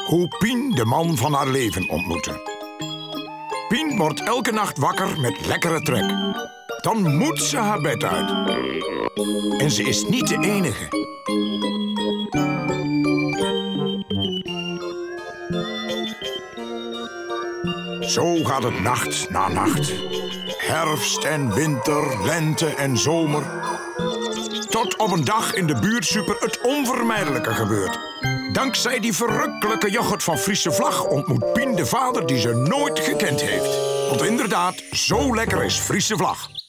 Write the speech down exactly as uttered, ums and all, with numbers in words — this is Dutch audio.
hoe Pien de man van haar leven ontmoette. Pien wordt elke nacht wakker met lekkere trek. Dan moet ze haar bed uit. En ze is niet de enige. Zo gaat het nacht na nacht. Herfst en winter, lente en zomer. Tot op een dag in de buurtsuper het onvermijdelijke gebeurt. Dankzij die verrukkelijke yoghurt van Friese Vlag ontmoet Pien de vader die ze nooit gekend heeft. Want inderdaad, zo lekker is Friese Vlag.